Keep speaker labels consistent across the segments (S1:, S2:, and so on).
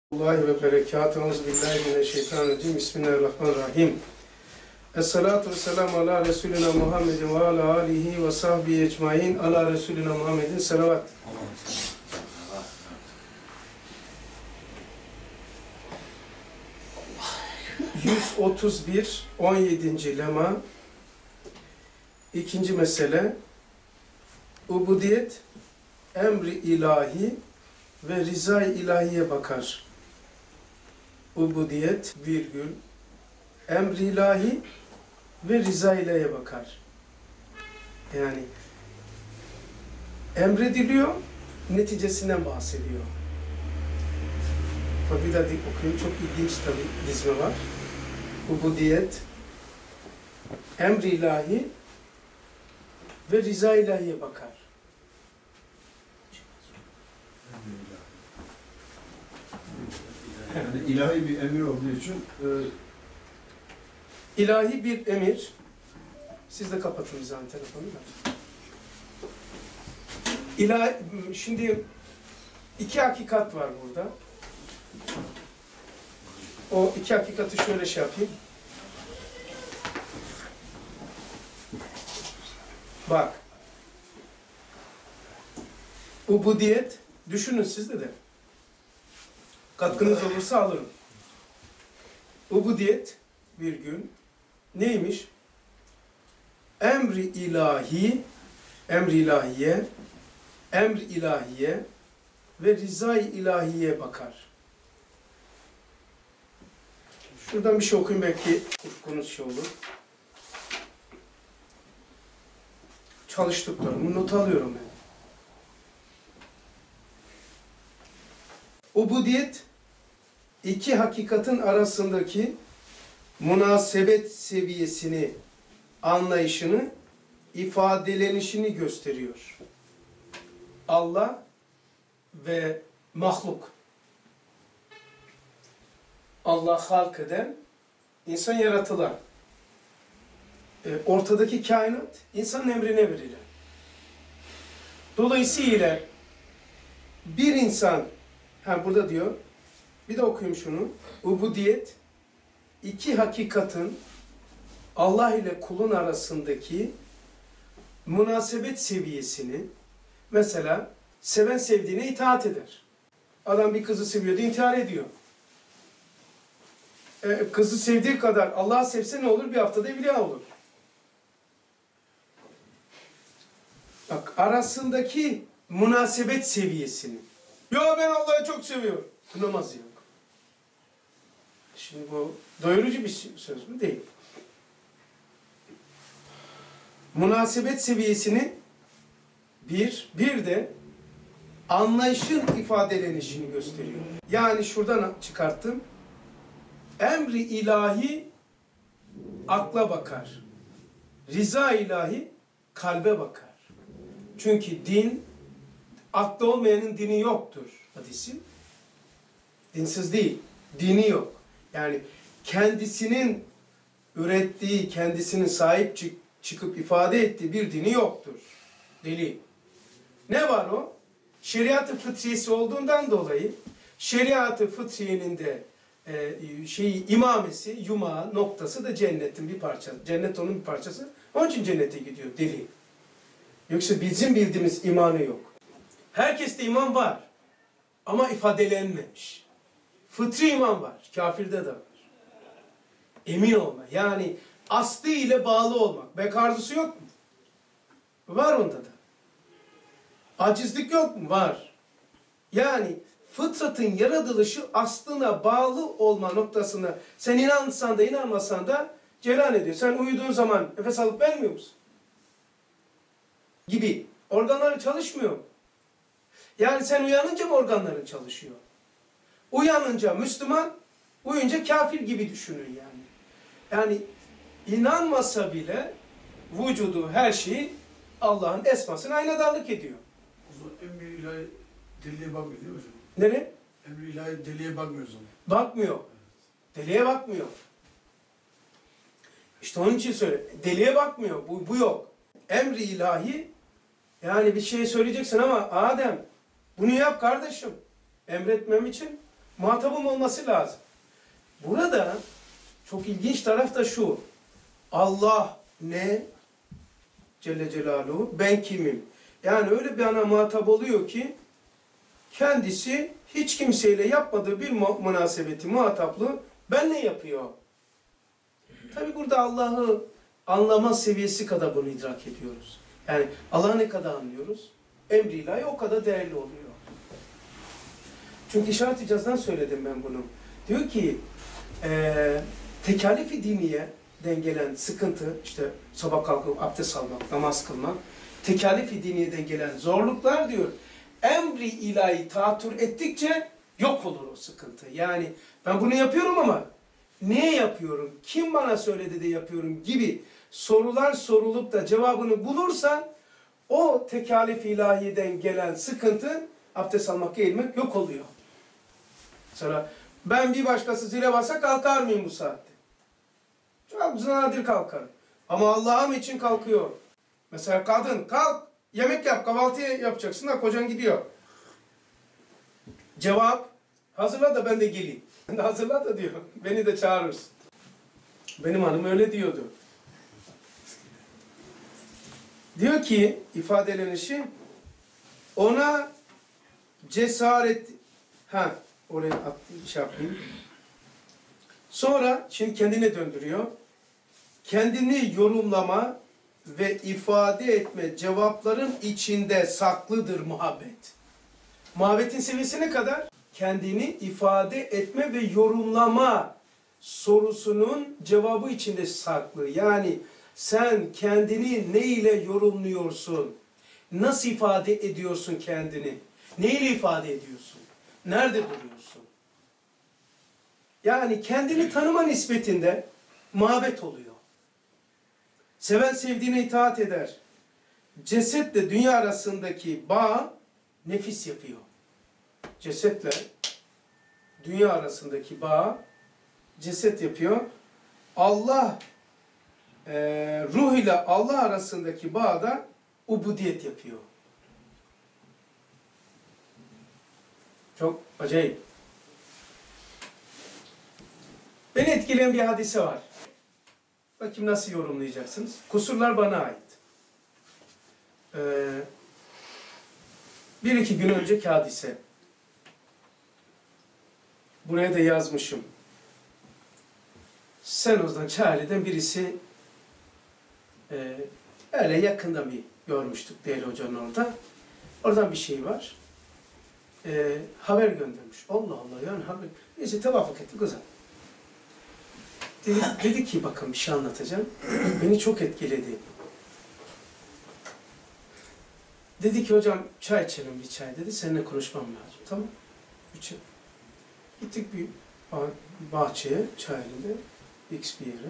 S1: Allahi ve berekatuhu. Euzubillahimineşşeytanirracim. Bismillahirrahmanirrahim. Esselatu vesselamu ala Resulina Muhammedin ve ala alihi ve sahbihi ecmain. Ala Resulina Muhammedin selavat. ...131, 17. lema... İkinci mesele... Ubudiyet, emri ilahi ve rızay ilahiye bakar. Ubudiyet, virgül, emri ilahi ve rızay ilahiye bakar. Yani emrediliyor, neticesinden bahsediyor. Bir daha okuyayım, çok ilginç tabii dizme var. Ubudiyet, emri ilahi ve rıza ilahiye bakar.
S2: Yani ilahi bir emir olduğu için
S1: ilahi bir emir. Siz de kapatın zaten telefonu da. Şimdi iki hakikat var burada. O iki hakikati şöyle şey yapayım. Bak. Ubudiyet, düşünün siz de. Katkınız olursa alırım. Ubudiyet, virgül, neymiş? Emri ilahi, emri ilahiye, emri ilahiye ve rızay ilahiye bakar. Şuradan bir şey okuyayım, belki ufkunuz şey olur. Çalıştıklarımı not alıyorum ben. Ubudiyet, iki hakikatin arasındaki münasebet seviyesini, anlayışını, ifadelenişini gösteriyor. Allah ve mahluk. Allah halk eden, insan yaratılan. Ortadaki kainat, insanın emrine verilen. Dolayısıyla bir insan, burada diyor, bir de okuyayım şunu. Ubudiyet, iki hakikatin Allah ile kulun arasındaki münasebet seviyesini, mesela seven sevdiğine itaat eder. Adam bir kızı seviyordu, intihar ediyor. Kızı sevdiği kadar Allah'ı sevse ne olur? Bir haftada evliya olur. Bak, arasındaki münasebet seviyesini. Ya ben Allah'ı çok seviyorum. Namaz yok. Şimdi bu doyurucu bir söz mü? Değil. Münasebet seviyesini bir de anlayışın ifadelenişini gösteriyor. Yani şuradan çıkarttım. Emri ilahi akla bakar. Rıza ilahi kalbe bakar. Çünkü din, aklı olmayanın dini yoktur hadisi. Dinsiz değil, dini yok. Yani kendisinin ürettiği, kendisinin sahip çıkıp ifade ettiği bir dini yoktur. Deli. Ne var o? Şeriat-ı fıtriyesi olduğundan dolayı şeriat-ı fıtriyenin de imamesi, yumağı, noktası da cennetin bir parçası. Cennet onun bir parçası. Onun için cennete gidiyor deli. Yoksa bizim bildiğimiz imanı yok. Herkeste iman var. Ama ifadelenmemiş. Fıtri iman var. Kafirde de var. Emin olma. Yani aslı ile bağlı olmak. Bek arzusu yok mu? Var onda da. Acizlik yok mu? Var. Yani fıtratın yaratılışı aslına bağlı olma noktasına sen inansan da inanmasan da cereyan ediyor. Sen uyuduğun zaman nefes alıp vermiyor musun? Gibi. Organların çalışmıyor. Yani sen uyanınca mı organların çalışıyor? Uyanınca Müslüman, uyuyunca kafir gibi düşünün yani. Yani inanmasa bile vücudu, her şeyi Allah'ın esmasına aynadarlık ediyor.
S2: O zaman emri ilahi deliliğe bakmıyor değil mi hocam?
S1: Nereye?
S2: Emri ilahi deliye bakmıyor o zaman.
S1: Bakmıyor. Deliye bakmıyor. İşte onun için söyle. Deliye bakmıyor. Bu yok. Emri ilahi, yani bir şey söyleyeceksin ama Adem bunu yap kardeşim. Emretmem için muhatabım olması lazım. Burada çok ilginç taraf da şu. Allah ne? Celle Celaluhu. Ben kimim? Yani öyle bir ana muhatap oluyor ki kendisi hiç kimseyle yapmadığı bir münasebeti, muhataplığı benle yapıyor. Tabi burada Allah'ı anlama seviyesi kadar bunu idrak ediyoruz. Yani Allah'ı ne kadar anlıyoruz? Emri ilahi o kadar değerli oluyor. Çünkü İşaret-i İcaz'dan söyledim ben bunu. Diyor ki tekalif-i diniyeden gelen sıkıntı, işte sabah kalkıp abdest almak, namaz kılmak, tekalif-i diniyeden gelen zorluklar diyor, emri ilahi taatür ettikçe yok olur o sıkıntı. Yani ben bunu yapıyorum ama niye yapıyorum, kim bana söyledi de yapıyorum gibi sorular sorulup da cevabını bulursan o tekalif-i ilahiden gelen sıkıntı, abdest almak, eğilmek yok oluyor. Mesela ben bir başkası zile bassa kalkar mıyım bu saatte? Çok nadir kalkarım. Ama Allah'ım için kalkıyor. Mesela kadın kalk, yemek yap, kahvaltı yapacaksın da kocan gidiyor. Cevap, hazırla da ben de geleyim. Ben de hazırla da diyor, beni de çağırırsın. Benim hanım öyle diyordu. Diyor ki, ifadelenişi, ona cesaret, oraya şey yapayım. Sonra, şimdi kendine döndürüyor. Kendini yorumlama ve ifade etme cevapların içinde saklıdır muhabbet. Muhabbetin seviyesi ne kadar? Kendini ifade etme ve yorumlama sorusunun cevabı içinde saklı. Yani sen kendini ne ile yorumluyorsun? Nasıl ifade ediyorsun kendini? Ne ile ifade ediyorsun? Nerede duruyorsun? Yani kendini tanıma nispetinde muhabbet oluyor. Seven sevdiğine itaat eder. Cesetle dünya arasındaki bağ nefis yapıyor. Cesetle dünya arasındaki bağ ceset yapıyor. Allah ruh ile Allah arasındaki bağ da ubudiyet yapıyor. Çok acayip. Beni etkileyen bir hadise var. Bakayım nasıl yorumlayacaksınız. Kusurlar bana ait. Bir iki gün önceki hadise. Buraya da yazmışım. Senoz'dan, Çağrı'dan birisi öyle yakından bir görmüştük Değerli Hoca'nın orada. Oradan bir şey var. Haber göndermiş. Allah Allah yani haber. Neyse tevafuk ettik o zaman. Dedi ki bakın bir şey anlatacağım. Beni çok etkiledi. Dedi ki hocam çay içelim bir çay dedi. Seninle konuşmam lazım. Tamam. İçelim. Gittik bir bahçeye, Çayeli'de, X bir yere.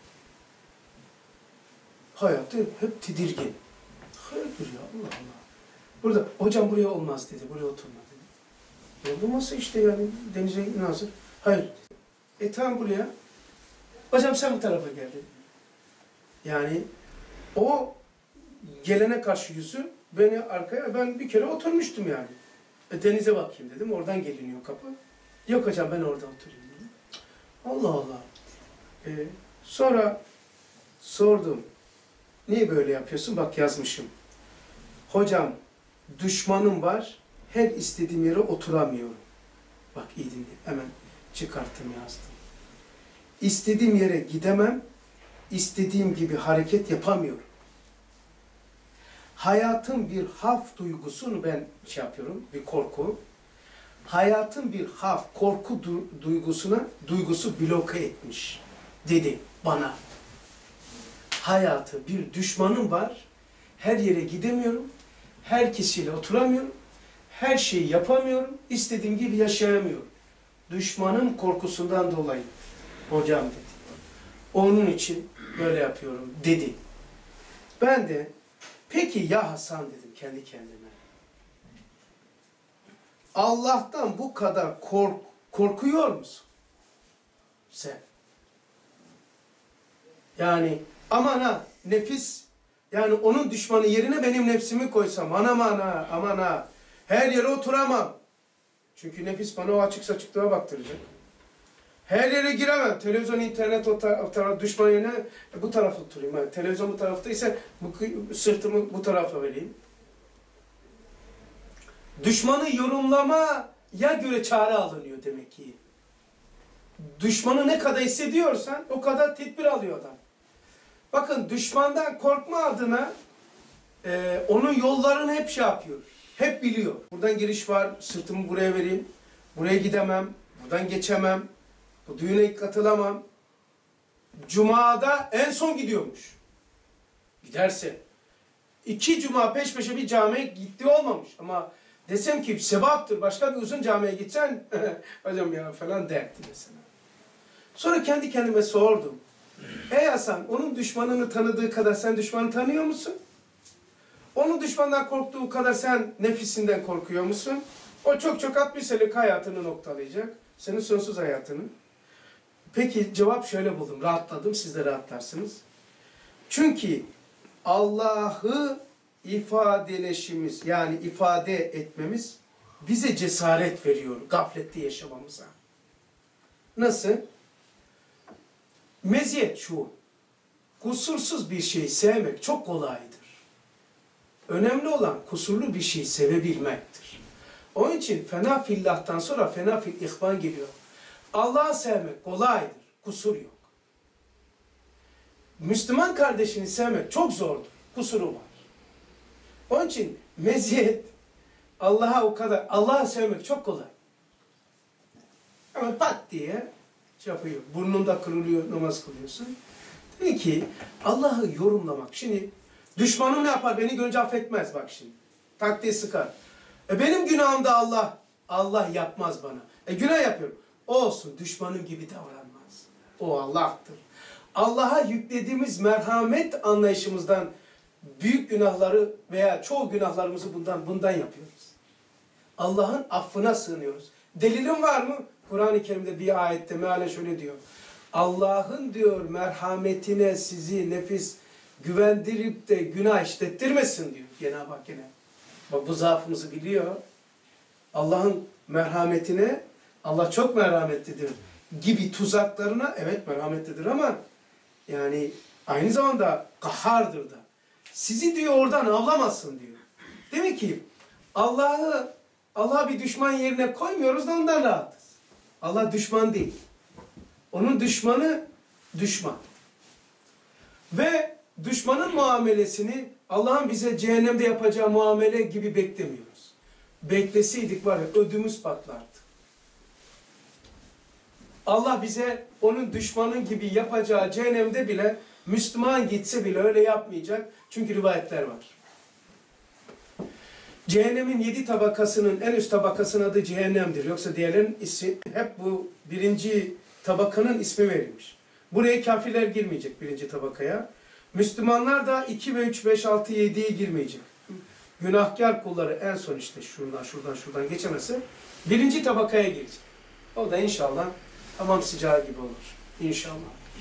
S1: Hayatı hep tedirgin. Hayırdır ya Allah Allah. Burada hocam buraya olmaz dedi. Buraya oturma dedi. Ya bu masa işte yani denize nazır. Hayır. Tamam buraya. Hocam sen bu tarafa gel dedi. Yani o gelene karşı yüzü beni arkaya, ben bir kere oturmuştum yani. Denize bakayım dedim. Oradan geliniyor kapı. Yok hocam ben orada oturayım dedim. Allah Allah. Sonra sordum. Niye böyle yapıyorsun? Bak yazmışım. Hocam düşmanım var. Her istediğim yere oturamıyorum. Bak iyi dinle. Hemen çıkarttım yazdım. İstediğim yere gidemem. İstediğim gibi hareket yapamıyorum. Hayatın bir haf duygusunu ben şey yapıyorum. Bir korku. Hayatın bir haf, korku duygusu bloke etmiş. Dedi bana. Hayatı bir düşmanım var. Her yere gidemiyorum. Her kişiyle oturamıyorum. Her şeyi yapamıyorum. İstediğim gibi yaşayamıyorum. Düşmanın korkusundan dolayı. Hocam dedi. Onun için böyle yapıyorum dedi. Ben de peki ya Hasan dedim kendi kendime. Allah'tan bu kadar korkuyor musun? Sen. Yani aman ha nefis, yani onun düşmanı yerine benim nefsimi koysam, aman ha her yere oturamam. Çünkü nefis bana o açık saçıklığa baktıracak. Her yere giremem. Televizyon, internet o taraf düşman yerine bu tarafa oturayım. Yani televizyon bu taraftaysa sırtımı bu tarafa vereyim. Düşmanı yorumlamaya göre çare alınıyor demek ki. Düşmanı ne kadar hissediyorsan o kadar tedbir alıyor adam. Bakın düşmandan korkma adına onun yollarını hep şey yapıyor. Hep biliyor. Buradan giriş var, sırtımı buraya vereyim. Buraya gidemem, buradan geçemem. Bu düğüne katılamam. Cuma'da en son gidiyormuş. Giderse. 2 cuma peş peşe bir camiye gitti olmamış. Ama desem ki sevaptır, başka bir uzun camiye gitsen hocam ya falan derdi mesela. Sonra kendi kendime sordum. Ey Hasan, onun düşmanını tanıdığı kadar sen düşmanı tanıyor musun? Onun düşmandan korktuğu kadar sen nefisinden korkuyor musun? O çok 60 senelik hayatını noktalayacak. Senin sonsuz hayatını. Peki cevap şöyle buldum. Rahatladım. Siz de rahatlarsınız. Çünkü Allah'ı ifadeleşimiz yani ifade etmemiz bize cesaret veriyor gaflette yaşamamıza. Nasıl? Meziyet şu. Kusursuz bir şeyi sevmek çok kolaydır. Önemli olan kusurlu bir şeyi sevebilmektir. Onun için fena fillah'tan sonra fena fil ihvan geliyor. Allah'ı sevmek kolaydır. Kusur yok. Müslüman kardeşini sevmek çok zordur. Kusuru var. Onun için meziyet Allah'ı sevmek çok kolay. Ama pat diye şey yapıyor. Burnunda kırılıyor, namaz kılıyorsun. Tabii ki Allah'ı yorumlamak. Şimdi düşmanım ne yapar? Beni görünce affetmez bak şimdi. Taktiği sıkar. Benim günahımda Allah yapmaz bana. Günah yapıyorum. Olsun, düşmanım gibi davranmaz. O Allah'tır. Allah'a yüklediğimiz merhamet anlayışımızdan büyük günahları veya çoğu günahlarımızı bundan yapıyoruz. Allah'ın affına sığınıyoruz. Delilin var mı? Kur'an-ı Kerim'de bir ayette mealen şöyle diyor. Allah'ın diyor merhametine sizi nefis güvendirip de günah işlettirmesin diyor Cenab-ı Hak gene. Bak bu zaafımızı biliyor. Allah'ın merhametine Allah çok merhametlidir gibi tuzaklarına evet merhametlidir ama yani aynı zamanda kahhardır da. Sizi diyor oradan avlamasın diyor. Demek ki Allah'ı bir düşman yerine koymuyoruz da ondan rahatız. Allah düşman değil. Onun düşmanı düşman. Ve düşmanın muamelesini Allah'ın bize cehennemde yapacağı muamele gibi beklemiyoruz. Bekleseydik var ya ödümüz patlardı. Allah bize onun düşmanı gibi yapacağı cehennemde bile Müslüman gitse bile öyle yapmayacak. Çünkü rivayetler var. Cehennemin 7 tabakasının en üst tabakasının adı cehennemdir. Yoksa diğerlerin ismi hep bu birinci tabakanın ismi verilmiş. Buraya kafirler girmeyecek birinci tabakaya. Müslümanlar da 2 ve 3, 5, 6, 7'ye girmeyecek. Günahkar kulları en son işte şuradan geçemezse birinci tabakaya girecek. O da inşallah hamam sıcağı gibi olur. İnşallah.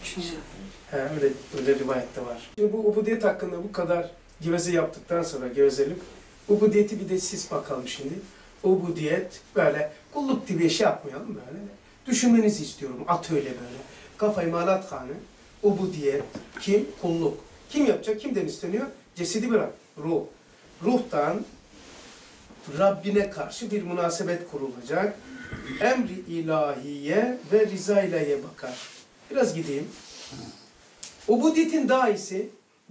S1: Öyle rivayette var. Şimdi bu ubudiyet hakkında bu kadar geveze yaptıktan sonra gevezelim. Ubudiyeti bir de siz bakalım şimdi. Ubudiyet böyle kulluk gibi bir şey yapmayalım böyle. Düşünmenizi istiyorum. At öyle böyle. Kafayı malat kanı. Ubudiyet. Kim? Kulluk. Kim yapacak? Kimden isteniyor? Cesedi bırak. Ruh. Ruhtan Rabbine karşı bir münasebet kurulacak. Emri ilahiye ve rıza ilahiye bakar. Biraz gideyim. Ubudiyetin daisi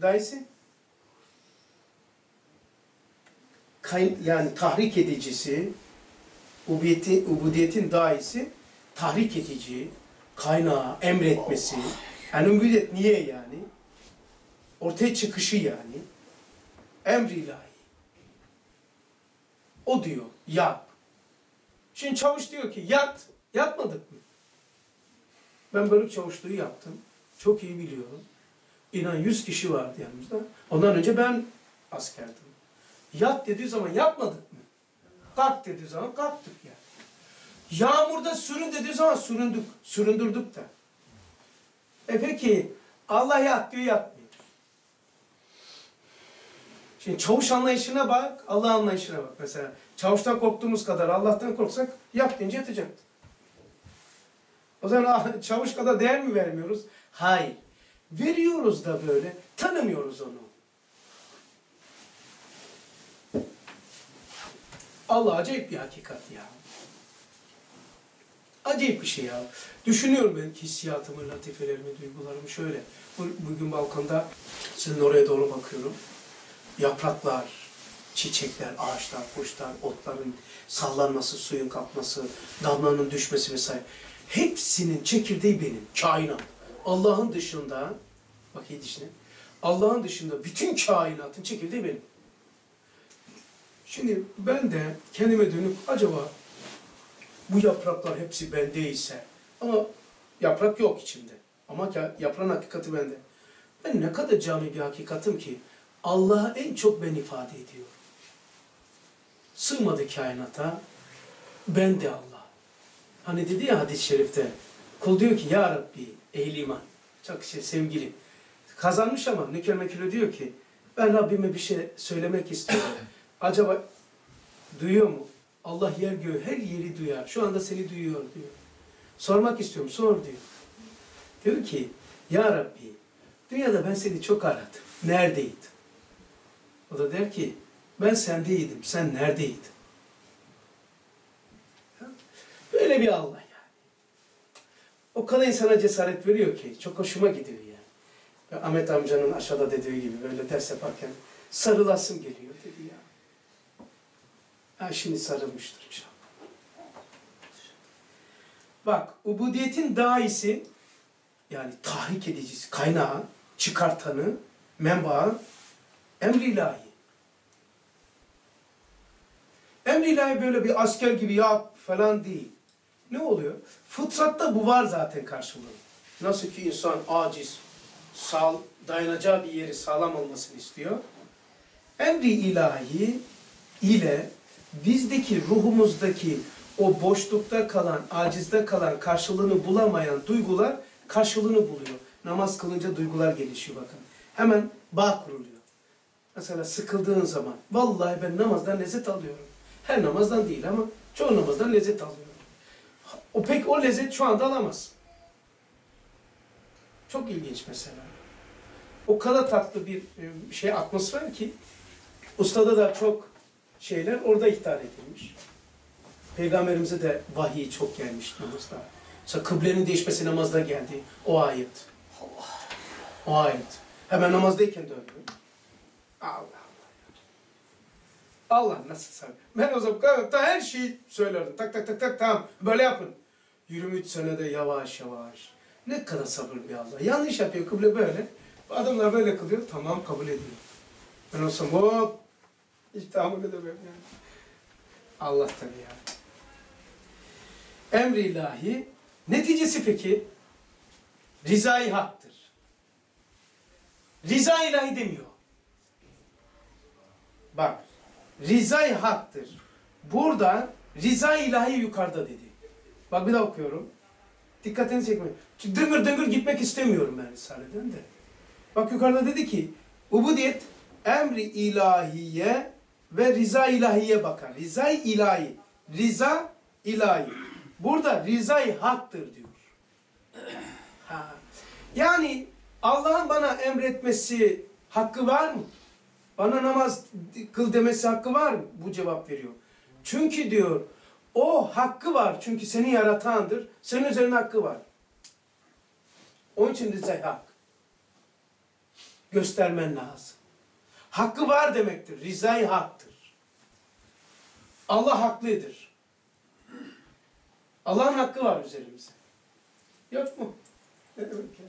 S1: yani tahrik edicisi, ubudiyetin daisi tahrik edici, kaynağı, emretmesi. Yani ubudiyet niye yani? Ortaya çıkışı yani. Emri ilahi. O diyor, yap. Şimdi çavuş diyor ki yat, yatmadık mı? Ben bölük çavuşluğu yaptım. Çok iyi biliyorum. İnan 100 kişi vardı yanımızda. Ondan önce ben askerdim. Yat dediği zaman yatmadık mı? Kalk dediği zaman kalktık yani. Yağmurda sürün dediği zaman süründürdük de. Peki Allah yat diyor, yatmıyor. Şimdi çavuş anlayışına bak, Allah anlayışına bak. Mesela Çavuştan korktuğumuz kadar Allah'tan korksak yap deyince yatacaktı. O zaman çavuş kadar değer mi vermiyoruz? Hayır. Veriyoruz da böyle. Tanımıyoruz onu. Allah acayip bir hakikat ya. Acayip bir şey ya. Düşünüyorum ben hissiyatımı, latifelerimi, duygularımı şöyle. Bugün balkonda sizin oraya doğru bakıyorum. Yapraklar, çiçekler, ağaçlar, kuşlar, otların sallanması, suyun kalkması, damlanın düşmesi vesaire. Hepsinin çekirdeği benim, kainat. Allah'ın dışında, bak iyi düşünün, Allah'ın dışında bütün kainatın çekirdeği benim. Şimdi ben de kendime dönüp acaba bu yapraklar hepsi bendeyse, ama yaprak yok içimde. Ama yaprağın hakikati bende. Ben ne kadar cami bir hakikatim ki Allah'a en çok ben ifade ediyorum. Sığmadı kainata, ben de Allah. Hani dedi ya hadis-i şerifte, kul diyor ki ya Rabbi, ehli iman, çok sevgili. Kazanmış ama nükür mekürü diyor ki, ben Rabbime bir şey söylemek istiyorum. Acaba duyuyor mu? Allah yer göğü her yeri duyar. Şu anda seni duyuyor diyor. Sormak istiyorum, sor diyor. Diyor ki, ya Rabbi, dünyada ben seni çok aradım. Neredeydin? O da der ki, ben sendeydim, sen neredeydin? Böyle bir Allah yani. O kadar insana cesaret veriyor ki, çok hoşuma gidiyor yani. Ve Ahmet amcanın aşağıda dediği gibi böyle ders yaparken sarılasım geliyor dedi ya. Ha, şimdi sarılmıştır inşallah. Bak, ubudiyetin daisi, yani tahrik edicisi, kaynağı, çıkartanı, menbaı, emr-i ilahi. Emr-i ilahi böyle bir asker gibi yap falan değil. Ne oluyor? Fıtratta bu var zaten karşılığı. Nasıl ki insan aciz, dayanacağı bir yeri sağlam olmasını istiyor. Emr-i ilahi ile bizdeki, ruhumuzdaki o boşlukta kalan, acizde kalan, karşılığını bulamayan duygular karşılığını buluyor. Namaz kılınca duygular gelişiyor bakın. Hemen bağ kuruluyor. Mesela sıkıldığın zaman, vallahi ben namazdan lezzet alıyorum. Her namazdan değil ama çoğu namazdan lezzet alıyorum. O lezzet şu anda alamaz. Çok ilginç mesela. O kadar tatlı bir atmosfer ki ustada da çok şeyler orada ihtar edilmiş. Peygamberimize de vahiy çok gelmiş namazda. Mesela kıblenin değişmesi namazda geldi. O ayet. O ayet. Hemen namazdayken döndü. Allah. Allah nasıl sabır. Ben o zaman her şeyi söylerdim. Tak tamam böyle yapın. 23 senede yavaş yavaş. Ne kadar sabırlı bir Allah. Yanlış yapıyor kıble böyle. Adamlar böyle kılıyor. Tamam kabul ediyor. Ben olsam hop. Hiç tahammül edemem yani. Allah tabii yani. Emr-i ilahi. Neticesi peki? Rizai haktır. Riza ilahi demiyor. Bak. Rizai haktır. Burada riza ilahi yukarıda dedi. Bak bir daha okuyorum. Dikkatini çekmeyin. Çünkü dıngır gitmek istemiyorum ben Risale'den de. Bak yukarıda dedi ki ubudiyet emri ilahiye ve riza ilahiye bakar. Riza ilahi. Riza ilahi. Burada rizai haktır diyor. Ha. Yani Allah'ın bana emretmesi hakkı var mı? Bana namaz kıl demesi hakkı var mı? Bu cevap veriyor. Çünkü diyor o hakkı var. Çünkü seni yaratandır. Senin üzerine hakkı var. Onun için rizai hak. Göstermen lazım. Hakkı var demektir. Rizai haktır. Allah haklıdır. Allah'ın hakkı var üzerimize. Yok mu? Ne demek ya?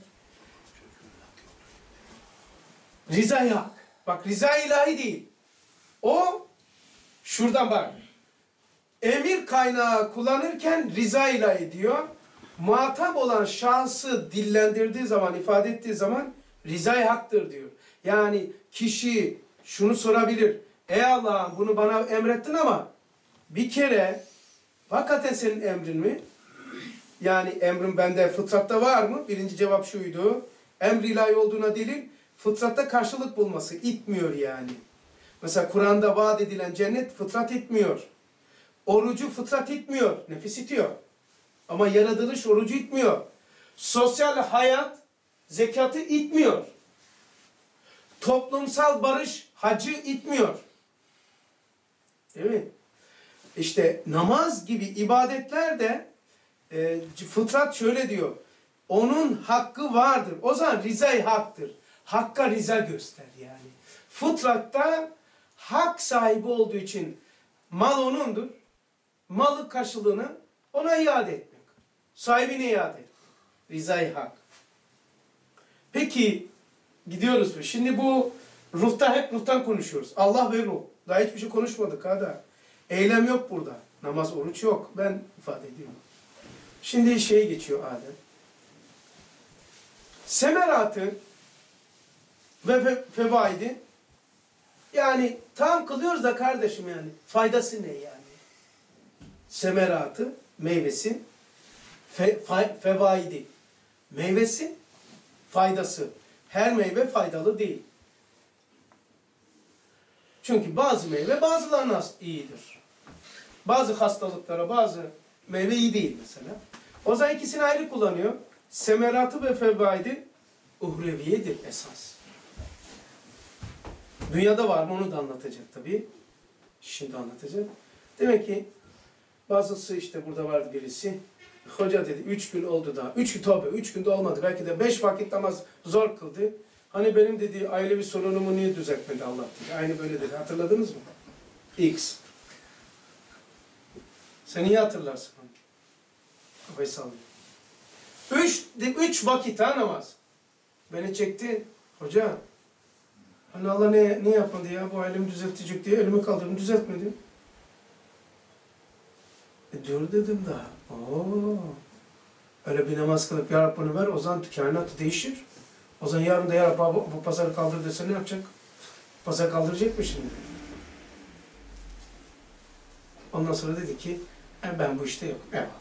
S1: Rizai hak. Bak rizai ilahi değil. O şuradan bak. Emir kaynağı kullanırken rizai ilahi diyor. Muhatap olan şahsı dillendirdiği zaman, ifade ettiği zaman rizai haktır diyor. Yani kişi şunu sorabilir. Ey Allah'ım bunu bana emrettin ama bir kere hakikaten senin emrin mi? Yani emrin bende fıtratta var mı? Birinci cevap şuydu. Emr ilahi olduğuna delil fıtratta karşılık bulması. İtmiyor yani. Mesela Kur'an'da vaat edilen cennet fıtrat etmiyor. Orucu fıtrat itmiyor, nefis itiyor. Ama yaratılış orucu itmiyor. Sosyal hayat zekatı itmiyor. Toplumsal barış hacı itmiyor. Değil mi? İşte namaz gibi ibadetler de fıtrat şöyle diyor. Onun hakkı vardır. O zaman rizay haktır. Hakka riza göster yani. Fıtratta hak sahibi olduğu için mal onundur. Malı karşılığını ona iade etmek. Sahibine iade etmek. Rizay hak. Peki gidiyoruz mu? Şimdi bu ruhta hep ruhtan konuşuyoruz. Allah ve ruh. Daha hiçbir şey konuşmadık da. Eylem yok burada. Namaz, oruç yok. Ben ifade ediyorum. Şimdi şeye geçiyor Adem. Semeratı ve fevaidi yani tam kılıyoruz da kardeşim yani. Faydası ne yani? Semeratı, meyvesi, fevaidi. Meyvesi, faydası. Her meyve faydalı değil. Çünkü bazı meyve bazılarına iyidir. Bazı hastalıklara bazı meyve iyi değil mesela. O zaman ikisini ayrı kullanıyor. Semeratı ve fevaidi uhreviyedir esas. Dünyada var mı onu da anlatacak tabii. Şimdi anlatacak. Demek ki bazısı işte burada vardı birisi. Hoca dedi 3 gün oldu daha. 3 günde olmadı. Belki de 5 vakit namaz zor kıldı. Hani benim dedi ailevi sorunumu niye düzeltmedi Allah dedi. Aynı böyle dedi. Hatırladınız mı? X. Sen iyi hatırlarsın. Kafayı sallıyor. 3 vakit ha namaz. Beni çekti. Hoca hani Allah ne yapmadı ya bu ailemi düzeltecek diye elimi kaldırdım düzeltmedi. Dur dedim daha. Öyle bir namaz kılıp ya Rabbi bunu ver o zaman kainat değişir. O zaman yarın da ya Rabbi bu pazarı kaldır dese ne yapacak? Pazar kaldıracak mı şimdi? Ondan sonra dedi ki ben bu işte yokum. Eyvallah.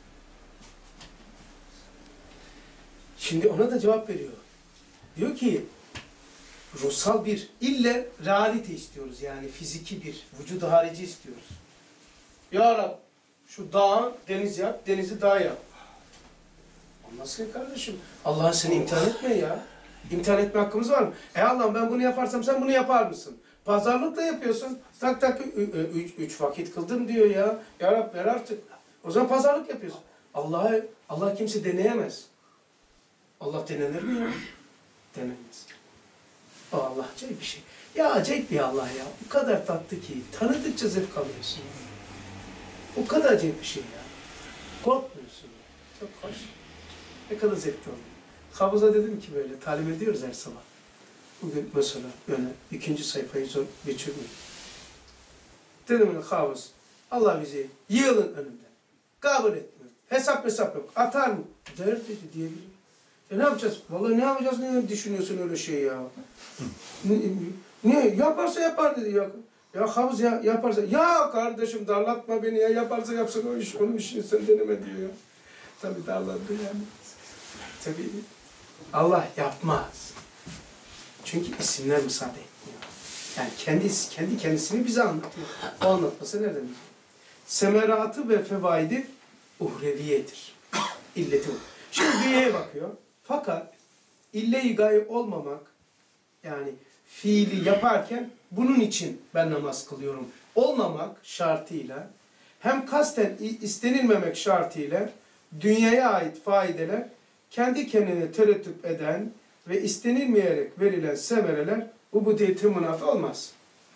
S1: Şimdi ona da cevap veriyor. Diyor ki ruhsal bir ille realite istiyoruz. Yani fiziki bir vücudu harici istiyoruz. Ya Rabbi şu dağı deniz yap, denizi dağ yap. Nasıl kardeşim? Allah seni imtihan etme ya. İmtihan etme hakkımız var mı? Allah'ım ben bunu yaparsam sen bunu yapar mısın? Pazarlıkla yapıyorsun. Tak tak 3 vakit kıldım diyor ya. Ya Rabbi ver artık. O zaman pazarlık yapıyorsun. Allah kimse deneyemez. Allah denenir mi ya? Denemez. Allah acayip bir şey. Ya acayip bir Allah ya. O kadar tatlı ki. Tanıdıkça zevk alıyorsun. O kadar acayip bir şey ya. Korkmuyorsun. Çok hoş. Ne kadar zevkli oluyor. Havuz'a dedim ki böyle talim ediyoruz her sabah. Bugün mesela böyle 2. sayfayı zor geçirdim. Dedim havuz. Allah bizi yığılın önümden. Kabul etmiyor. Hesap yok. Atar mı? Der dedi diyebilirim. Ne yapacağız? Vallahi ne yapacağız? Ne düşünüyorsun öyle şey ya? Niye? Yaparsa yapar dedi ya. Ya havuz ya yaparsa. Ya kardeşim darlatma beni ya. Yaparsa yapsın o iş. Onun işini sen deneme diyor ya. Tabii darladı yani. Tabii Allah yapmaz. Çünkü isimler müsaade etmiyor. Yani kendi kendisini bize anlatıyor. O anlatması ne demek? Semeratı ve fevaidi uhreviyedir. İlleti bu. Şimdi dünyaya bakıyor. Fakat ille-i gaye olmamak yani fiili yaparken bunun için ben namaz kılıyorum. Olmamak şartıyla hem kasten istenilmemek şartıyla dünyaya ait faydeler kendi kendine tereddüt eden ve istenilmeyerek verilen semereler ubudiyete münafı olmaz.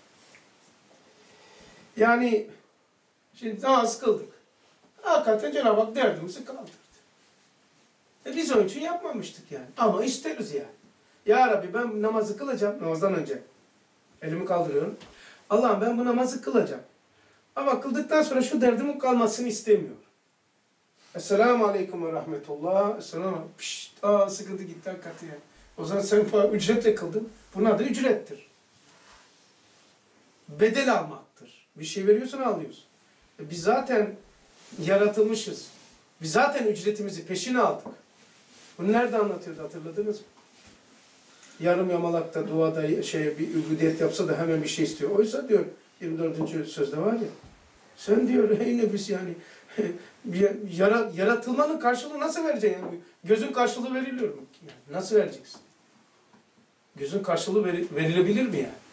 S1: Yani şimdi namaz kıldık. Hakikaten Cenab-ı Hak derdimizi kaldırdı. Biz onun için yapmamıştık yani. Ama isteriz yani. Ya Rabbi ben namazı kılacağım namazdan önce. Elimi kaldırıyorum. Allah'ım ben bu namazı kılacağım. Ama kıldıktan sonra şu derdimin kalmasını istemiyorum. Esselamu Aleyküm ve Rahmetullah. Esselamu Aleyküm. Sıkıldı gitti hakikaten yani. O zaman sen ücretle kıldın. Bunun adı ücrettir. Bedel almaktır. Bir şey veriyorsun alıyorsun. Biz zaten yaratılmışız. Biz zaten ücretimizi peşine aldık. Bunu nerede anlatıyordu hatırladınız mı? Yarım yamalakta duada bir übudiyet yapsa da hemen bir şey istiyor. Oysa diyor 24. sözde var ya Sen diyor ey nefis yani yaratılmanın karşılığı nasıl vereceksin? Yani, gözün karşılığı veriliyor mu? Yani nasıl vereceksin? Gözün karşılığı verilebilir mi yani?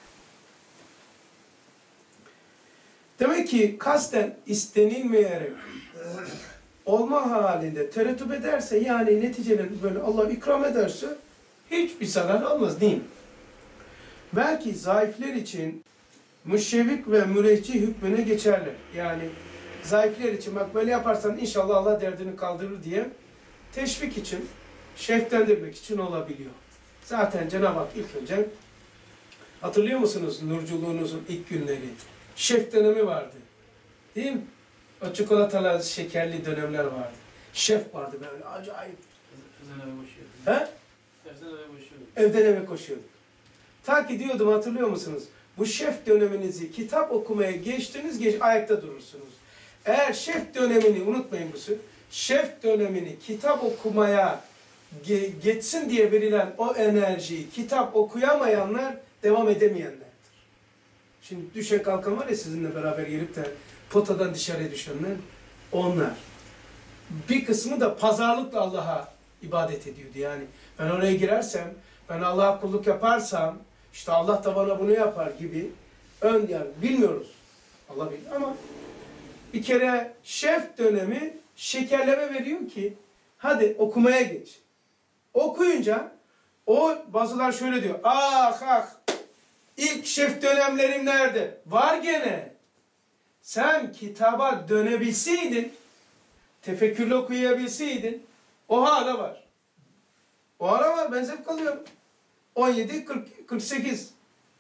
S1: Demek ki kasten istenilmeyerek olma halinde tereddüt ederse yani neticede böyle Allah ikram ederse hiçbir zarar olmaz değil mi? Belki zayıflar için müşevik ve müreccih hükmüne geçerler. Yani zayıflar için bak böyle yaparsan inşallah Allah derdini kaldırır diye teşvik için, şevklendirmek için olabiliyor. Zaten Cenab-ı Hak ilk önce hatırlıyor musunuz nurculuğunuzun ilk günleri? Şef dönemi vardı. Değil mi? O çikolatalı, şekerli dönemler vardı. Şef vardı böyle acayip.
S3: Evden eve koşuyorduk.
S1: He?
S3: Evden eve koşuyorduk.
S1: Evden eve koşuyorduk. Ta ki diyordum hatırlıyor musunuz? Bu şef döneminizi kitap okumaya geçtiniz, ayakta durursunuz. Eğer şef dönemini unutmayın bu söz. Şef dönemini kitap okumaya geçsin diye verilen o enerjiyi kitap okuyamayanlar devam edemeyenlerdir. Şimdi düşe kalkan var ya sizinle beraber gelip de potadan dışarıya düşenler onlar. Bir kısmı da pazarlıkla Allah'a ibadet ediyordu. Yani ben oraya girersem, ben Allah'a kulluk yaparsam işte Allah da bana bunu yapar gibi yani bilmiyoruz. Allah bilir ama bir kere şef dönemi şekerleme veriyor ki hadi okumaya geç. Okuyunca o bazılar şöyle diyor. Ah ilk şef dönemlerim nerede? Var gene. Sen kitaba dönebilseydin, tefekkürle okuyabilseydin o hala var. O hala var. Ben zevk alıyorum. 17, 48.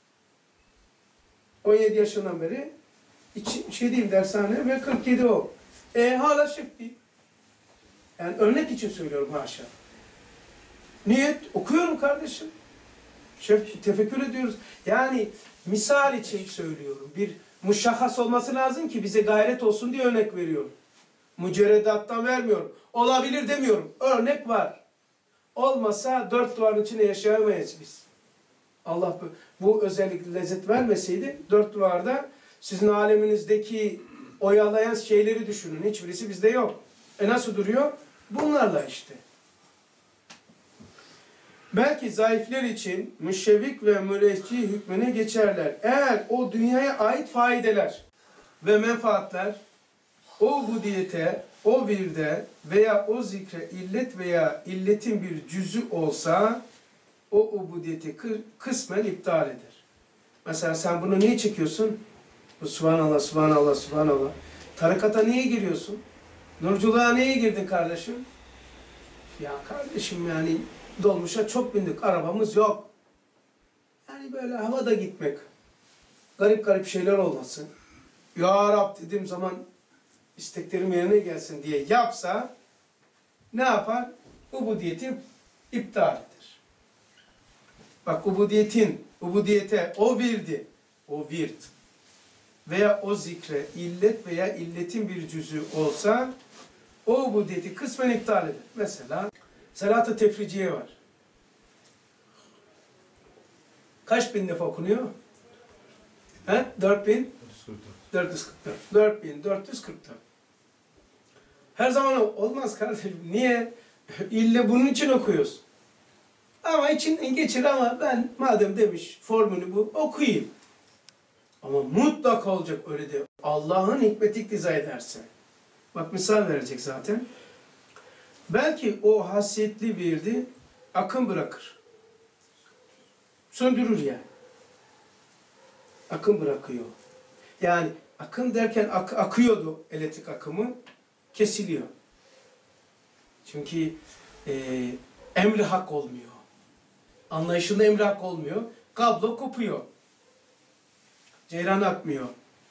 S1: 17 yaşından beri dershane ve 47 o. Hala şef değil. Yani örnek için söylüyorum haşa. Niyet okuyorum kardeşim. Şef tefekkür ediyoruz. Yani misal için söylüyorum. Bir muşahhas olması lazım ki bize gayret olsun diye örnek veriyorum. Mücerredattan vermiyorum. Olabilir demiyorum. Örnek var. Olmasa dört duvarın içinde yaşayamayız biz. Allah bu özellikle lezzet vermeseydi dört duvarda sizin aleminizdeki oyalayan şeyleri düşünün. Hiçbirisi bizde yok. Nasıl duruyor? Bunlarla işte. Belki zayıflar için müşevik ve müreccih hükmüne geçerler. Eğer o dünyaya ait faydeler ve menfaatler o ubudiyete, o virde veya o zikre illet veya illetin bir cüzü olsa o ubudiyeti kısmen iptal eder. Mesela sen bunu niye çekiyorsun? Bu subhanallah, subhanallah, subhanallah. Tarikata niye giriyorsun? Nurculuğa niye girdin kardeşim? Ya kardeşim yani dolmuşa çok bindik, arabamız yok. Yani böyle havada gitmek, garip garip şeyler olmasın. Ya Rab dediğim zaman isteklerim yerine gelsin diye yapsa ne yapar? Ubudiyeti iptal eder. Bak ubudiyete o virdi, o virt veya o zikre illet veya illetin bir cüzü olsa o ubudiyeti kısmen iptal eder. Mesela salat-ı tefriciye var. Kaç bin defa okunuyor? 444. 4444. Her zaman olmaz kardeşim. Niye? İlle bunun için okuyoruz. Ama içinden geçir ama ben madem demiş formülü bu okuyayım. Ama mutlaka olacak öyle de. Allah'ın hikmeti iktiza ederse. Bak misal verecek zaten. Belki o hasiyetli virdi akım bırakır. Söndürür yani. Akım bırakıyor. Yani akım derken akıyordu elektrik akımı. Kesiliyor. Çünkü emri hak olmuyor. Anlayışında emri hak olmuyor. Kablo kopuyor. Ceyran akmıyor.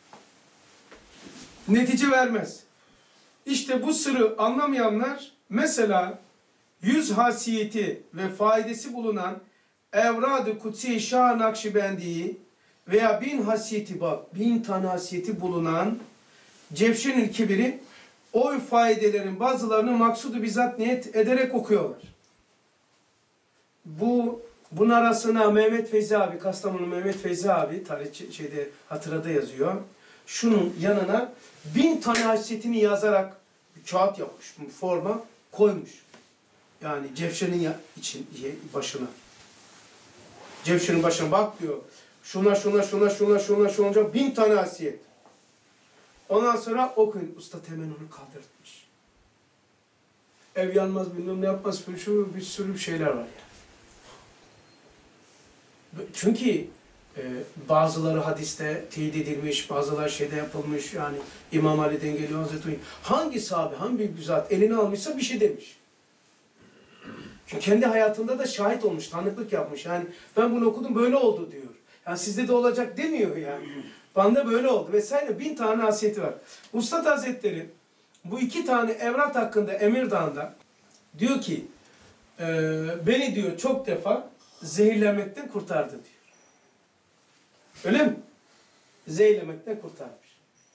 S1: Netice vermez. İşte bu sırrı anlamayanlar mesela 100 hasiyeti ve faydası bulunan Evrad-ı Kutsi Şah Nakşibendi'yi veya 1000 hasiyeti bak 1000 tane hasiyeti bulunan Cevşenül Kibir'i o faydelerin bazılarını maksudu bizzat niyet ederek okuyorlar. Bunun arasına Mehmet Feyzi abi, Kastamonu Mehmet Feyzi abi tarih hatırada yazıyor. şunun yanına 1000 tane haysiyetini yazarak bir kağıt yapmış, bir forma koymuş. Yani Cevşen'in başına. Cevşen'in başına bak diyor. Şuna 1000 tane haysiyet. Ondan sonra okuyun. Usta hemen onu kaldırtmış. Ev yanmaz, bilmem ne yapmaz, bir sürü şeyler var yani. Çünkü bazıları hadiste teyit edilmiş, bazıları şeyde yapılmış, yani İmam Ali'den geliyor Hazreti Ali. Hangi sahabe, hangi büyük zat elini almışsa bir şey demiş. Çünkü kendi hayatında da şahit olmuş, tanıklık yapmış. Yani ben bunu okudum, böyle oldu diyor. Yani sizde de olacak demiyor yani. Bende böyle oldu vesaire. 1000 tane hasiyeti var. Üstad Hazretleri bu 2 tane evrat hakkında Emirdağ'da diyor ki beni diyor çok defa zehirlemekten kurtardı diyor. Öyle mi? Zehirlemekten kurtarmış.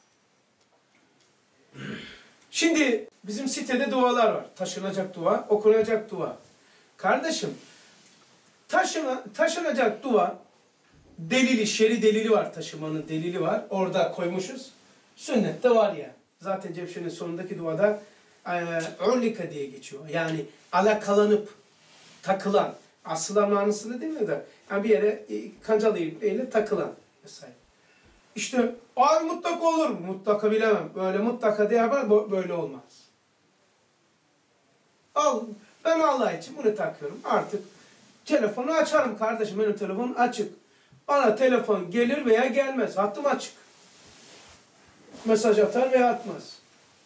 S1: Şimdi bizim sitede dualar var. Taşınacak dua, okunacak dua. Kardeşim, taşınacak dua delili, şer'i delili var, taşımanın delili var. Orada koymuşuz. Sünnette var ya. Zaten Cevşen'in sonundaki duada ulika diye geçiyor. Yani alakalanıp takılan. Asılan manasını demiyor da. Yani bir yere kancalı iple takılan. Mesela. İşte ay mutlaka olur. Mutlaka bilemem. Böyle mutlaka diye yapar, böyle olmaz. Ben Allah için bunu takıyorum. Artık telefonu açarım kardeşim. Benim telefonum açık. Bana telefon gelir veya gelmez. Hattım açık. Mesaj atar veya atmaz.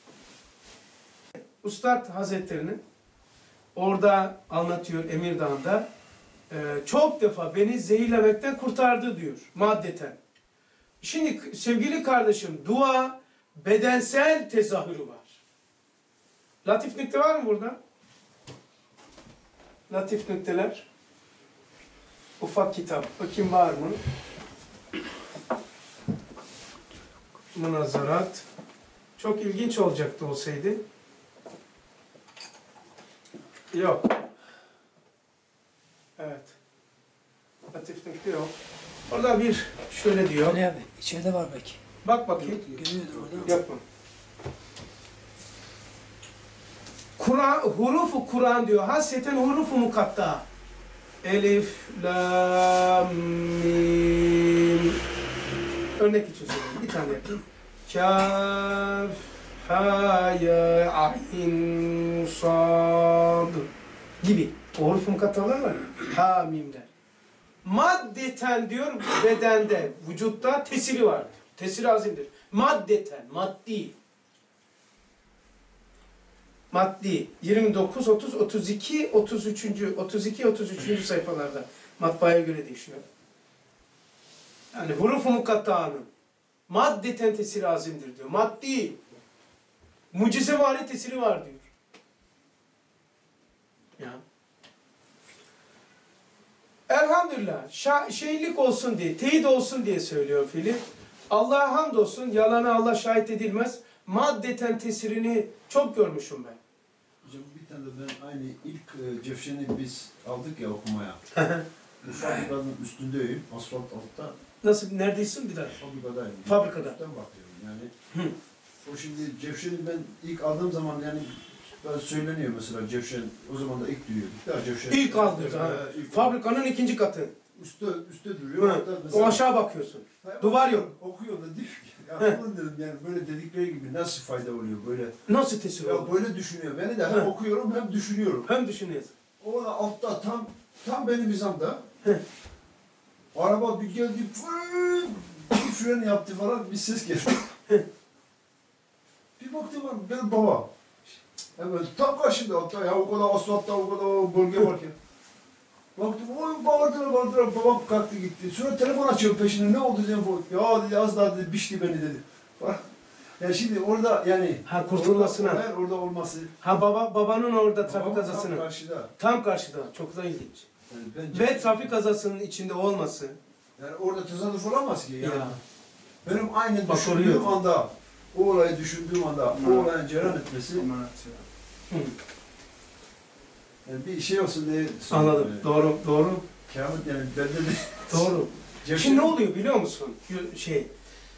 S1: Üstad Hazretleri'nin orada anlatıyor Emirdağ'da çok defa beni zehirlemekten kurtardı diyor maddeten. Şimdi sevgili kardeşim, dua bedensel tezahürü var. Latif nükte var mı burada? Latif nükteler. Ufak kitap. Bakayım var mı? Münazzarat. Çok ilginç olacaktı olsaydı. Yok. Evet. Latif nükte yok. Orada bir şöyle diyor.
S4: Ali abi içeride var belki.
S1: Bak bakayım.
S4: Görüyordur orada.
S1: Yapma. Kur'an, hurufu Kur'an diyor. Hasreten hurufu mukatta. Elif, lam, mim. Örnek için söyleyeyim. Bir tane yapayım. Kaf, ha, ya, ayn, sad gibi. O hurufu mukattalar var ya. Ha, mimler. Maddeten diyor bedende, vücutta tesiri var. Tesiri azimdir. Maddeten, maddi. Maddi. 29, 30, 32, 33. sayfalarda. Matbaaya göre değişiyor. Yani hurufu mukatta'nın maddeten tesiri azimdir diyor. Maddi. Mucizevari tesiri var diyor. Ya. Elhamdülillah, şeylik olsun diye, teyit olsun diye söylüyor Filip. Allah'a hamdolsun, yalanı Allah şahit edilmez. Maddeten tesirini çok görmüşüm ben.
S5: Hocam bir tane de ben aynı ilk Cevşen'i biz aldık ya okumaya. Bu fabrikanın üstündeyim, asfalt altta.
S1: Nasıl, neredesin bir daha?
S5: Fabrikadayım.
S1: Fabrikada.
S5: Üstten bakıyorum yani. O şimdi Cevşen'i ben ilk aldığım zaman yani ben söyleniyor mesela Cevşen, o zaman da ilk duyuyorduk. Daha Cevşen.
S1: İlk aldınız ha. Fabrikanın 2. katı.
S5: Üstte duruyor. Hatta mesela,
S1: O aşağı bakıyorsun. Duvar yok.
S5: Okuyor da diyor ki, ya bunu dedim yani böyle dedikleri gibi nasıl fayda oluyor böyle.
S1: Nasıl tesir
S5: Ya
S1: oldu?
S5: böyle düşünüyor. Beni de hem okuyorum hem düşünüyorum.
S1: Hem düşünüyorsun.
S5: O da altta tam benim hizamda. Araba bir geldi, bir fren yaptı falan, bir ses geldi. Bir baktım var, benim baba. Evet, tam karşımda altta ya, o kadar asfaltta, o kadar bölge varken. Baktım, oy bağırdılar, babam kalktı gitti. Sonra telefon açıyorum peşine, ne oldu telefon? Ya dedi, az daha dedi, biçti beni dedi. Ya şimdi orada yani...
S1: Ha, kurtulmasına.
S5: Orada olması.
S1: Ha, babanın orada trafik
S5: Babam
S1: kazasına.
S5: tam karşıda.
S1: Tam karşıda. Çok da ilginç.
S5: Yani
S1: Ve trafik kazasının içinde olması.
S5: yani orada tesadüf olamaz ki yani.
S1: Ya.
S5: Benim aynı
S1: Bak,
S5: düşündüğüm
S1: oraya-
S5: anda, o olayı düşündüğüm anda, o olayın cereyan etmesi,
S1: Hı.
S5: yani bir şey olsun diye
S1: Anladım.
S5: Yani.
S1: Doğru.
S5: Kâhmet yani bende de...
S1: Doğru. Şimdi ne oluyor biliyor musun?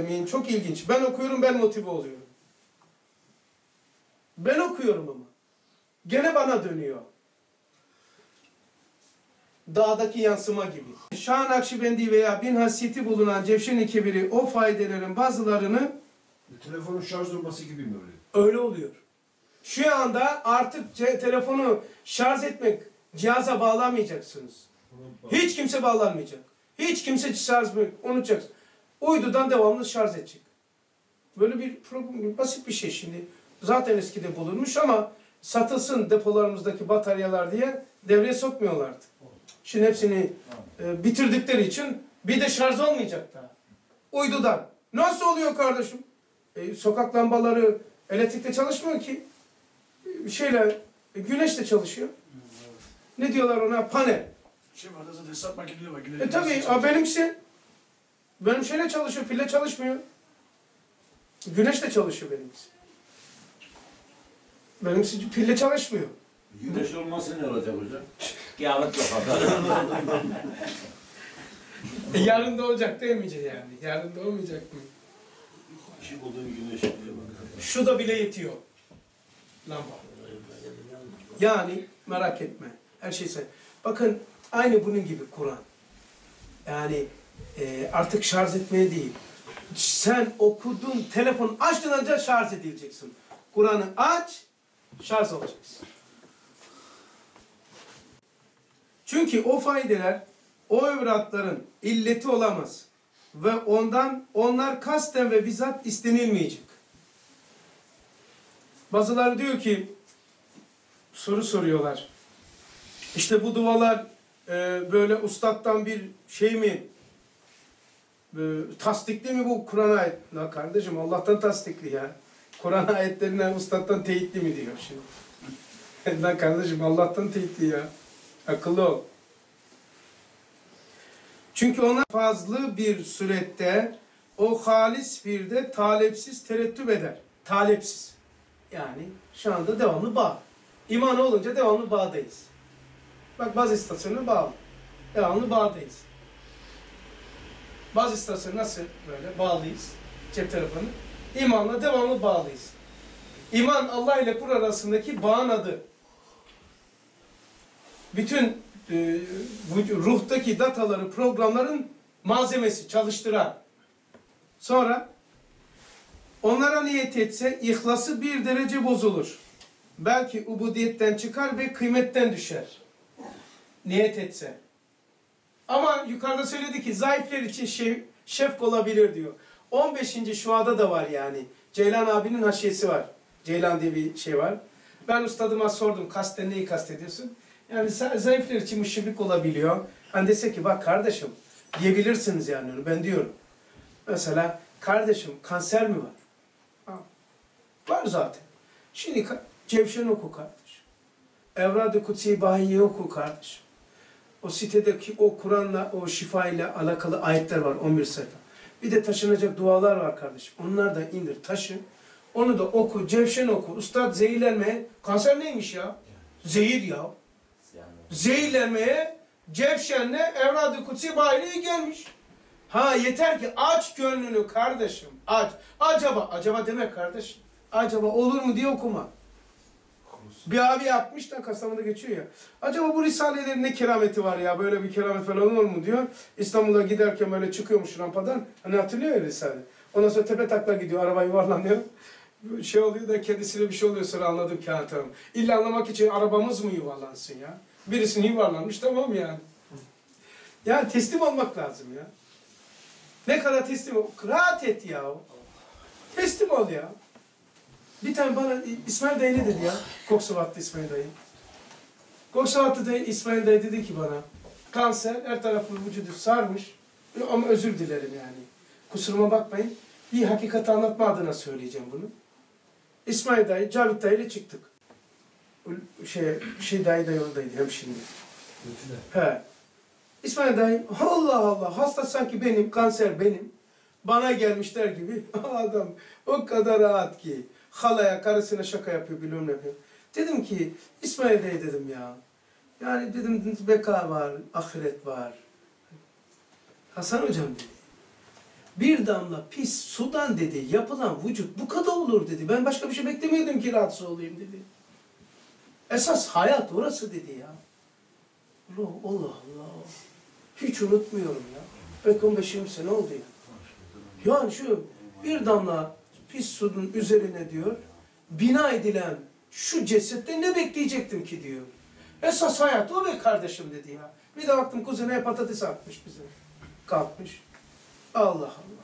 S1: alemin. Çok ilginç. Ben okuyorum, ben motive oluyorum. Ben okuyorum ama. Gene bana dönüyor. dağdaki yansıma gibi. Şah-ı Nakşibendi veya bin hasiyeti bulunan Cevşen-i Kebiri o faydelerin bazılarını
S5: Telefonun şarj olması gibi mi öyle?
S1: öyle oluyor. Şu anda artık telefonu şarj etmek cihaza bağlamayacaksınız. Hiç kimse bağlanmayacak. Hiç kimse şarj unutacak. Uydudan devamlı şarj edecek. Böyle bir problem, basit bir şey şimdi. Zaten eskide bulunmuş ama satılsın depolarımızdaki bataryalar diye devreye sokmuyorlardı. Şimdi hepsini bitirdikleri için bir de şarj olmayacak daha. Uydudan. Nasıl oluyor kardeşim? Sokak lambaları elektrikle çalışmıyor ki. Güneşle çalışıyor. Ne diyorlar ona? Panel.
S2: Şey var da zaten hesap makineleri var.
S1: Tabii benimkisi. Benim şeyle çalışıyor, pille çalışmıyor. Güneşle çalışıyor benimkisi. Benimkisi pille çalışmıyor.
S6: Güneş olmasa ne olacak hocam?
S7: Kıyamet yok.
S1: Yarın doğacak demeyecek yani. Yarın doğmayacak mı?
S6: Işık olduğunu güneş diye bakar.
S1: Şu da bile yetiyor. Lamba. Yani merak etme. Her şey sen. Bakın aynı bunun gibi Kur'an. Yani artık şarj etmeye değil. Sen okudun, telefon açtın önce şarj edileceksin. Kur'an'ı aç, şarj olacaksın. Çünkü o faydeler, o evratların illeti olamaz. Ve onlar kasten ve bizzat istenilmeyecek. Bazıları diyor ki, soru soruyorlar. İşte bu dualar böyle ustadtan bir şey mi? Tasdikli mi bu Kur'an ayet? La kardeşim Allah'tan tasdikli ya. Kur'an ayetlerinden ustadtan teyitli mi diyor şimdi. La kardeşim Allah'tan teyitli ya. Akıllı ol. Çünkü ona fazlı bir surette o halis firde talepsiz terettüp eder. Talepsiz. Yani şu anda devamlı bağ. İman olunca devamlı bağdayız. Bak bazı istasyona bağlı. Devamlı bağdayız. Bazı istasyona nasıl böyle bağlıyız? Cep telefonu. İmanla devamlı bağlıyız. İman Allah ile kul arasındaki bağın adı. Bütün ruhtaki dataları, programların malzemesi, çalıştıran. Sonra onlara niyet etse ihlası bir derece bozulur. Belki ubudiyetten çıkar ve kıymetten düşer. Niyet etse. Ama yukarıda söyledi ki zayıflar için şefk olabilir diyor. 15. şuada da var yani. Ceylan abinin haşiyesi var. Ceylan diye bir şey var. Ben ustadıma sordum kasten neyi kastediyorsun? Yani zayıflar için müşrik olabiliyor. Hani dese ki bak kardeşim diyebilirsiniz yani onu ben diyorum. Mesela kardeşim kanser mi var? Ha. Var zaten. Şimdi Cevşen oku kardeşim. Evrad-ı Kutsi Bahiye oku kardeşim. O sitedeki o Kur'an'la, o şifa ile alakalı ayetler var 11 sayfa. Bir de taşınacak dualar var kardeşim. Onlar da indir taşı. Onu da oku, Cevşen oku. Üstad zehirlenmeye, kanser neymiş ya? Zehir ya. Zehirlenmeye Cevşen'le Evrad-ı Kutsi Bahiye'ye gelmiş. Ha yeter ki aç gönlünü kardeşim. Aç. Acaba demek kardeşim. Acaba olur mu diye okuma. Bir abi yapmış da Kastamonu'da geçiyor ya. Acaba bu risalelerin ne kerameti var ya? Böyle bir keramet falan olur mu diyor. İstanbul'a giderken böyle çıkıyormuş rampadan. Hani hatırlıyor ya risale. Ondan sonra tepe takla gidiyor. Araba yuvarlanıyor. Şey oluyor da kendisine bir şey oluyor sonra anladım ki tamam. İlla anlamak için arabamız mı yuvarlansın ya? Birisini yuvarlanmış tamam yani. Yani teslim olmak lazım ya. Ne kadar teslim ol. Rahat et ya. Teslim ol ya. Bir tane bana İsmail dayı ne dedi ya? Koksuvatlı İsmail dayı. Koksuvatlı dayı İsmail dayı dedi ki bana kanser her tarafı vücudu sarmış ama özür dilerim yani. Kusuruma bakmayın. Bir hakikati anlatma adına söyleyeceğim bunu. İsmail dayı, Cavit dayı ile çıktık. Dayı da yoldaydı hem şimdi. He. İsmail dayı Allah Allah hasta sanki benim, kanser benim. Bana gelmişler gibi adam o kadar rahat ki. Halaya, karısına şaka yapıyor, bilmem ne yapıyor. Dedim ki, İsmail Bey dedim ya. Yani dedim beka var, ahiret var. Hasan hocam dedi. Bir damla pis sudan dedi, yapılan vücut bu kadar olur dedi. Ben başka bir şey beklemiyordum ki rahatsız olayım dedi. Esas hayat orası dedi ya. Allah Allah. Hiç unutmuyorum ya. Belki 15-20 sene oldu ya. Yani şu bir damla pis suyun üzerine diyor, bina edilen şu cesette ne bekleyecektim ki diyor. Esas hayat o be kardeşim dedi ya. Bir de baktım kuzine patates atmış bize. Kalkmış. Allah Allah.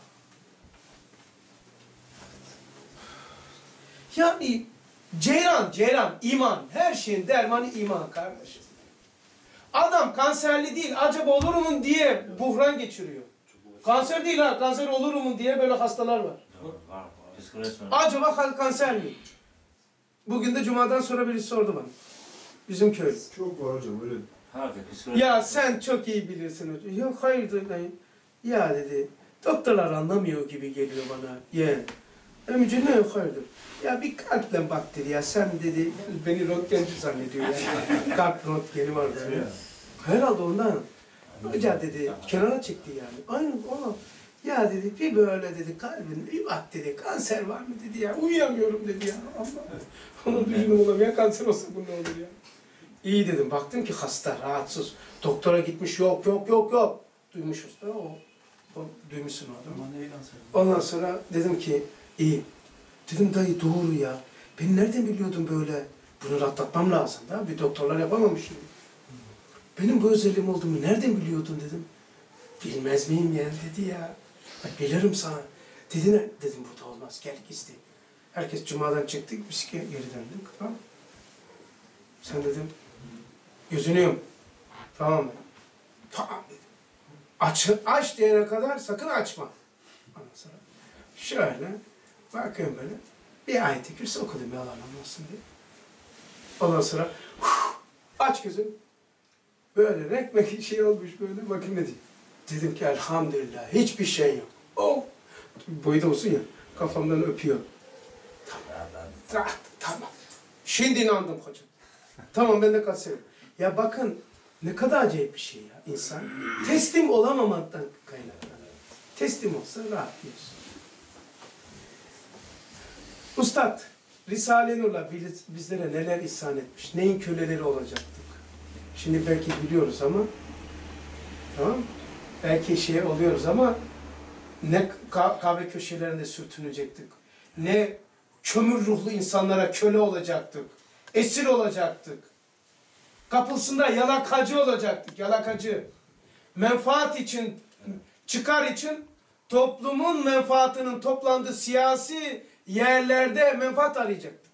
S1: Yani ceyran, iman. Her şeyin dermanı iman kardeşim. Adam kanserli değil, acaba olur mu diye buhran geçiriyor. Kanser değil ha, kanser olur mu diye böyle hastalar var. Acaba kanser mi? Bugün de cumadan sonra birisi sordu bana. Bizim köy.
S5: Çok var hocam öyle.
S1: Ya sen çok iyi bilirsin hocam. Yok hayırdır dayı. Ya dedi, doktorlar anlamıyor gibi geliyor bana. Yeğen. Emice ne yok hayırdır. Ya bir kalple bak dedi ya sen dedi, beni röntgenci zannediyor ya. Kalp röntgeni var böyle. Herhalde ondan. Hoca dedi, kenara çekti yani. Aynı ona. Ya dedi, bir böyle dedi, kalbin bir bak dedi, kanser var mı dedi ya. Uyuyamıyorum dedi ya. Allah. Onu düşündüm oğlum ya, kanser olsa bu ne olur ya. İyi dedim, baktım ki hasta, rahatsız. Doktora gitmiş, yok. Duymuşuz da o duymuşsun o adamı. Ondan sonra dedim ki, iyi. Dedim dayı doğru ya. Ben nereden biliyordum böyle? Bunu atlatmam lazım da. Bir doktorlar yapamamış şimdi. Benim bu özelliğim olduğumu nereden biliyordun dedim. Bilmez miyim yani dedi ya. Bak bilirim sana. Dedi ne? Dedim burada olmaz. Gel gizli. Herkes cumadan çıktık. Biz geri döndük. Tamam. Sen dedim. Gözünü yum. Tamam mı? Tamam dedim. Aç diyene kadar sakın açma. Ondan sonra şöyle bakıyorum böyle. Bir ayet-i kürsi okudum yalan olmasın diye. Ondan sonra aç gözünü. Böyle renkmek şey olmuş böyle bakayım ne diyeyim. Dedim ki elhamdülillah hiçbir şey yok. Oh! Boyu da olsun ya kafamdan öpüyor. Tamam. Şimdi inandım hocam. Tamam ben de kanserim. Ya bakın ne kadar acayip bir şey ya insan. Teslim olamamaktan kaynaklanıyor. Teslim olsa rahatlıyorsun. Üstad, Risale-i Nur'la bizlere neler ihsan etmiş, neyin köleleri olacaktık. Şimdi belki biliyoruz ama, tamam belki şey oluyoruz ama ne kahve köşelerinde sürtünecektik, ne kömür ruhlu insanlara köle olacaktık, esir olacaktık. Kapısında yalakacı olacaktık, yalakacı. Menfaat için, çıkar için toplumun menfaatının toplandığı siyasi yerlerde menfaat arayacaktık.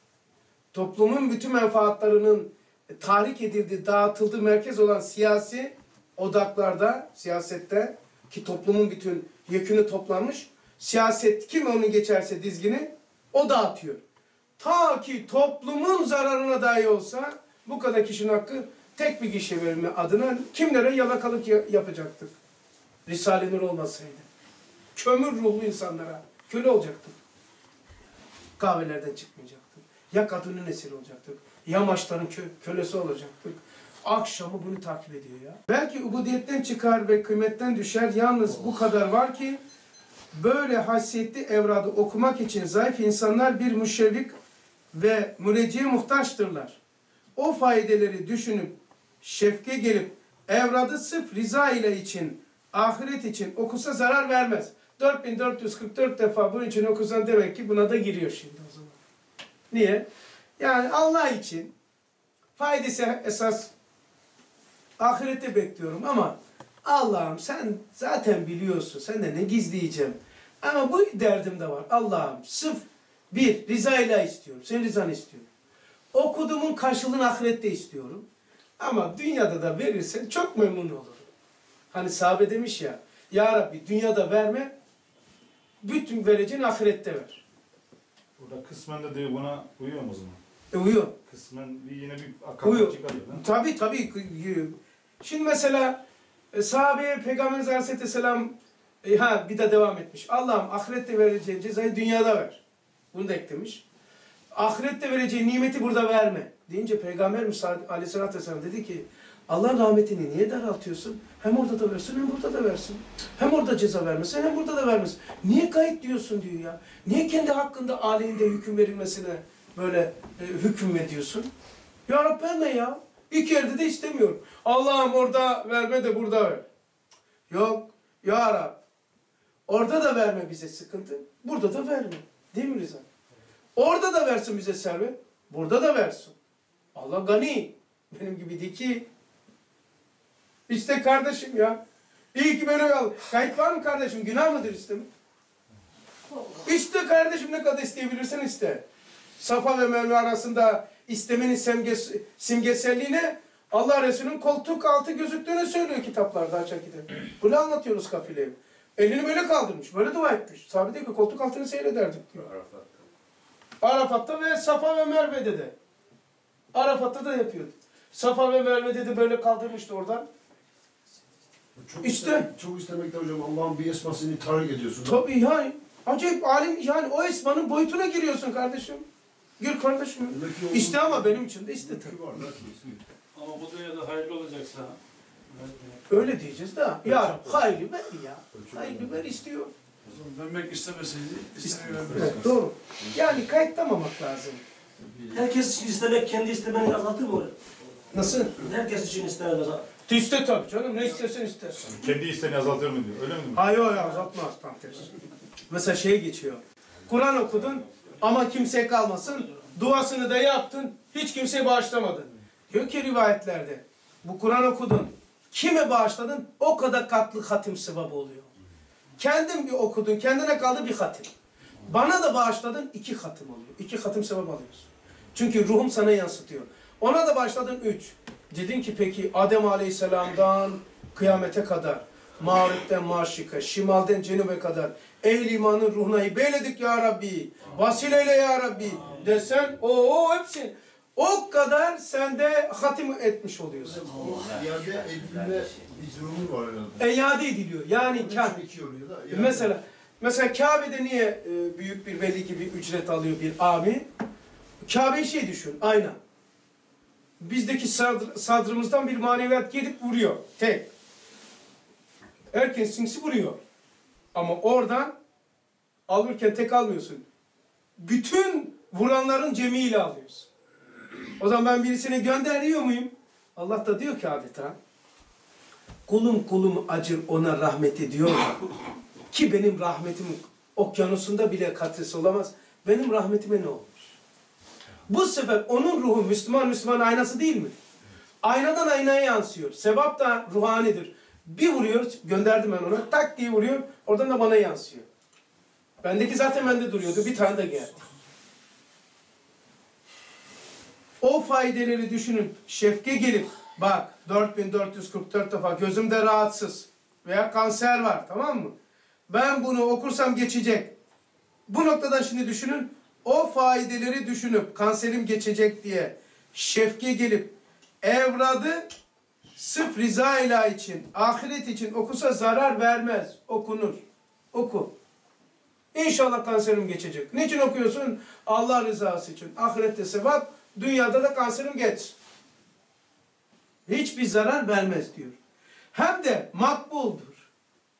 S1: Toplumun bütün menfaatlarının tahrik edildiği, dağıtıldığı merkez olan siyasi odaklarda, siyasette ki toplumun bütün yekünü toplanmış, siyaset kim onu geçerse dizgini o dağıtıyor. Ta ki toplumun zararına dahi olsa bu kadar kişinin hakkı tek bir gişe verme adına kimlere yalakalık yapacaktık? Risale-i Nur olmasaydı. Kömür ruhlu insanlara köle olacaktık. Kahvelerden çıkmayacaktık. Ya kadının esiri olacaktık. Ya maçların kölesi olacaktık. Akşamı bunu takip ediyor ya. Belki ubudiyetten çıkar ve kıymetten düşer. Yalnız bu kadar var ki böyle haysiyetli evradı okumak için zayıf insanlar bir müşevvik ve müreciye muhtaçtırlar. O faydeleri düşünüp şefke gelip evradı sırf rıza ile için, ahiret için okusa zarar vermez. 4444 defa bunun için okusan demek ki buna da giriyor şimdi o zaman. Niye? Yani Allah için faydası esas ahirete bekliyorum ama Allah'ım sen zaten biliyorsun. Senden ne gizleyeceğim. Ama bu derdim de var. Allah'ım sırf bir rızayla istiyorum. Senin rızanı istiyorum. Okuduğumun karşılığını ahirette istiyorum. Ama dünyada da verirsen çok memnun olurum. Hani sahabe demiş ya, Ya Rabbi dünyada verme, bütün vereceğin ahirette ver.
S7: Burada kısmen de diyor buna uyuyor mu o zaman?
S1: Uyuyor.
S7: Kısmen yine bir
S1: Uyuyor.
S7: akıllı çıkarıyor.
S1: Tabii. Şimdi mesela sahabeye Peygamberimiz Aleyhisselam bir de devam etmiş. Allah'ım ahirette vereceğin cezayı dünyada ver. Bunu da eklemiş. Ahirette vereceğin nimeti burada verme. Deyince Peygamberimiz Aleyhisselatü Vesselam dedi ki Allah'ın rahmetini niye daraltıyorsun? Hem orada da versin hem burada da versin. Hem orada ceza vermesin hem burada da vermesin. Niye gayet diyorsun diyor ya. Niye kendi hakkında aleyhinde hüküm verilmesine böyle hüküm ediyorsun? Ya Rabbi verme ya. İki yerde de istemiyorum. Allah'ım orada verme de burada ver. Yok. Ya Rab. Orada da verme bize sıkıntı. Burada da verme. Değil mi Rıza? Orada da versin bize servet. Burada da versin. Allah gani. Benim gibi değil ki. İşte kardeşim ya. İyi ki böyle al. Kayıt var mı kardeşim? Günah mıdır istemi? İste kardeşim, ne kadar isteyebilirsen iste. Safa ve Merve arasında istemenin simgeselliğine Allah Resulü'nün koltuk altı gözüktüğünü söylüyor kitaplarda açak gidin. Bunu anlatıyoruz kafileye. Elini böyle kaldırmış, böyle dua etmiş. Sahabe diyor ki koltuk altını seyrederdik diyor. Arafat'ta ve Safa ve Merve'de de. Arafat'ta da yapıyordu. Safa ve Merve'de de böyle kaldırmıştı oradan.
S5: Çok istemekte hocam Allah'ın bir esmasını tahrik ediyorsun.
S1: Tabii yani. Acayip alim, yani o esmanın boyutuna giriyorsun kardeşim. Gir kardeşim. İste ama benim için de iste tabii.
S3: Ama bu dünyada hayırlı olacaksa
S1: Öyle diyeceğiz de. Ya hayırlı ver ya. Hayırlı ver istiyor.
S2: O zaman vermek istemeseydi istemeye
S1: Evet,
S2: vermez.
S1: doğru. Yani kayıtlamamak lazım.
S8: Herkes için istemek kendi istemeni azaltır mı hocam?
S1: Nasıl?
S8: Herkes için istemek azaltır.
S1: İste tabii canım. Ne istersen iste.
S7: Kendi isteğini azaltıyor mu diyor. Öyle mi?
S1: Hayır hayır azaltmaz tam tersi. Mesela şey geçiyor. Kur'an okudun ama kimseye kalmasın. Duasını da yaptın. Hiç kimseye bağışlamadın. Diyor ki rivayetlerde. Bu Kur'an okudun. Kime bağışladın? O kadar katlı hatim sevabı oluyor. Kendin bir okudun. Kendine kaldı bir hatim. Bana da bağışladın 2 hatim oluyor. 2 hatim sevabı alıyorsun. Çünkü ruhum sana yansıtıyor. Ona da bağışladın 3. Dedin ki peki Adem Aleyhisselam'dan kıyamete kadar, mağripten maşrika, şimalden cenube kadar ehl imanın ruhuna beyledik ya Rabbi, vasileyle ya Rabbi desen o hepsi o kadar sende hatim etmiş oluyorsun.
S5: İade edilme bir durumu var herhalde.
S1: İade ediliyor. Yani mesela Kabe'de niye büyük bir veli gibi ücret alıyor bir abi? Kabe'yi şey düşün, ayna. Bizdeki sadrımızdan bir maneviyat gelip vuruyor. Tek. Herkes sinsi vuruyor. Ama oradan alırken tek almıyorsun. Bütün vuranların cemiyle alıyorsun. O zaman ben birisini gönderiyor muyum? Allah da diyor ki adeta kulum acır ona rahmet ediyor ki benim rahmetim okyanusunda bile katresi olamaz. Benim rahmetime ne olmuş? Bu sefer onun ruhu Müslüman aynası değil mi? Aynadan aynaya yansıyor. Sevap da ruhanidir. Bir vuruyor, gönderdim ben ona, tak diye vuruyor, oradan da bana yansıyor. Bendeki zaten bende duruyordu, bir tane de geldi. O faydeleri düşünün, şefke gelip, bak 4444 defa gözümde rahatsız veya kanser var, tamam mı? Ben bunu okursam geçecek. Bu noktadan şimdi düşünün, o faydeleri düşünüp kanserim geçecek diye şefke gelip evradı sırf rıza ilahi için, ahiret için okusa zarar vermez. Okunur. Oku. İnşallah kanserim geçecek. Niçin okuyorsun? Allah rızası için. Ahirette sevap, dünyada da kanserim geçsin. Hiçbir zarar vermez diyor. Hem de makbuldur.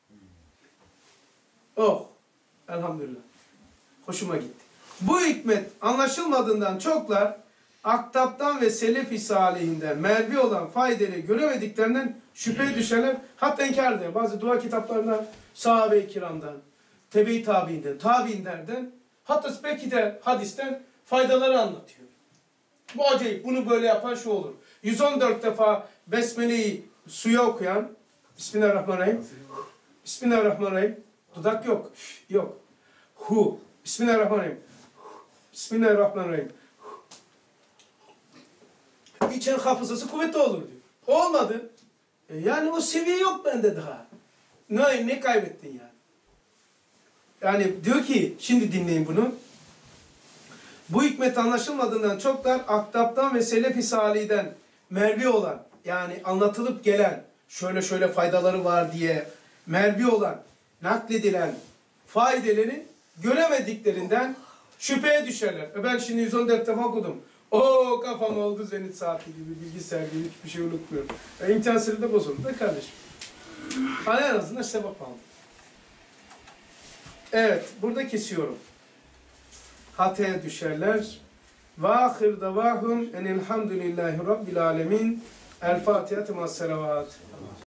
S1: Oh. Elhamdülillah. Hoşuma gitti. Bu hikmet anlaşılmadığından çoklar aktaptan ve selef-i salihinden mervi olan faydeleri göremediklerinden şüpheye düşerler. Hatta inkar eder. Bazı dua kitaplarından sahabe-i kiramdan, tebe-i tabiinlerden, hatta belki de hadisten faydaları anlatıyor. Bu acayip. Bunu böyle yapan şu olur. 114 defa Besmele'yi suya okuyan, Bismillahirrahmanirrahim. Bismillahirrahmanirrahim. Dudak yok. Yok. Hu. Bismillahirrahmanirrahim. Bismillahirrahmanirrahim. İçen hafızası kuvvetli olur diyor. Olmadı. Yani o seviye yok bende daha. Ne kaybettin yani? Yani diyor ki, şimdi dinleyin bunu. Bu hikmet anlaşılmadığından çoklar aktaptan ve selef-i salihden mervi olan, yani anlatılıp gelen, şöyle faydaları var diye mervi olan, nakledilen faydeleri göremediklerinden şüpheye düşerler. Ben şimdi 114 defa okudum. O kafam oldu zenit saati gibi, bilgisayar gibi, hiçbir şey unutmuyorum. İmtihan sırrında bozuldu da kardeşim. Hani en azından sevap aldım. Evet, burada kesiyorum. Hataya düşerler Ve ahir davahum enelhamdülillahi rabbil alemin. El Fatiha ma'as selavat.